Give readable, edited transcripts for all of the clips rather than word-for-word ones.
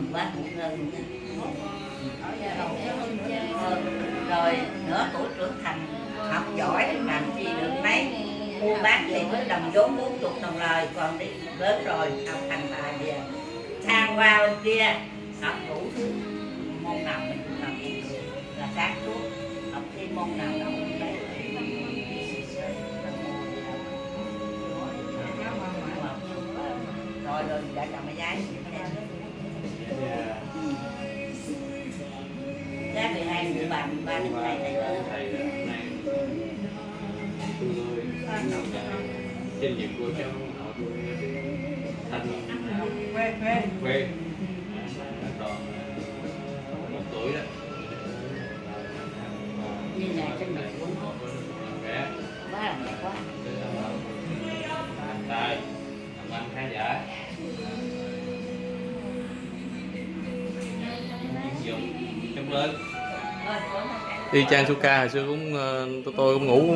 mừng quá cũng hơn. Rồi nửa tuổi trưởng thành học giỏi làm chi được mấy mua bán thì mới đồng vốn 40 đồng lời, còn đi lớn rồi học thành tài về sang qua bên kia học đủ thứ môn nào mình cũng làm được là sáng suốt, học thêm môn nào đó cũng đấy. Rồi rồi đã chồng mẹ gái giá 12 người bà đến đây thầy trách nhiệm của cháu họ thành quê còn 1 tuổi đó như là trách nhiệm của nó bé quá là mẹ quá thành tài làm ăn khá giả dụng trong lớn đi Trang Suka hồi xưa cũng tôi cũng ngủ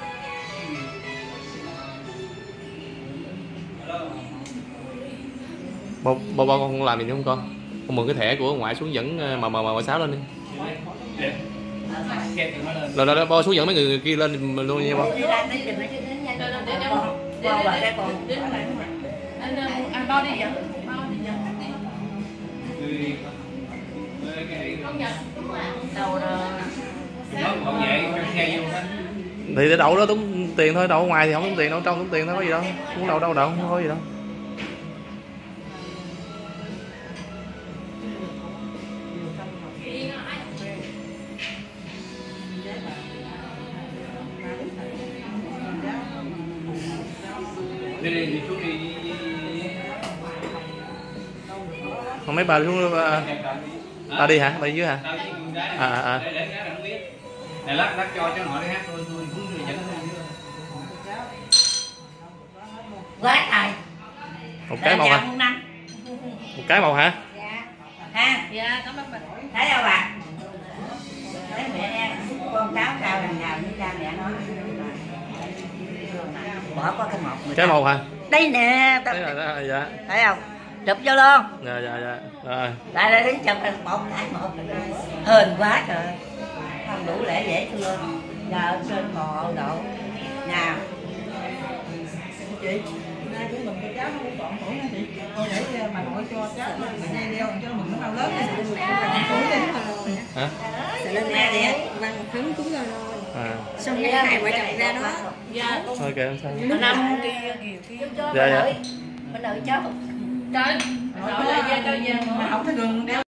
bao con không làm gì nữa không con mượn cái thẻ của ngoại xuống dẫn mà sáo lên đi rồi bao xuống dẫn mấy người kia lên mình luôn nha bao bao đi vậy thì để đậu đó tốn tiền thôi, đậu ngoài thì không tốn tiền, đậu trong tốn tiền thôi, có gì đâu, muốn đậu không có gì đâu. đi xuống đi Không mấy bà xuống bà đi hả, bà đi dưới hả? Để lát cho họ đi hát tôi xuống người dẫn quá thầy một cái màu hả? Một cái màu hả? Dạ ha, dạ cảm ơn bà. thấy đâu bà? Thấy mẹ em con cháu sao lần nào như cha mẹ nói bỏ qua cái một cái màu hả? đây nè thấy rồi, dạ. thấy không, chụp vô luôn. Dạ rồi Lại đến chụp một hên quá trời, không đủ lễ dễ thương giờ trên mộ độ nào chị chứ mình cho cháu nó cũng còn tuổi nha chị, thôi để bà nội cho cháu dây đeo cho mình nó bao lớn hả? Lên đây để văn thấm cúng rồi xong cái hai vợ chồng ra đó. Dạ ok không sao. năm kia dạ bên đợi cháu trời rồi là về cho về mà không thấy đường đeo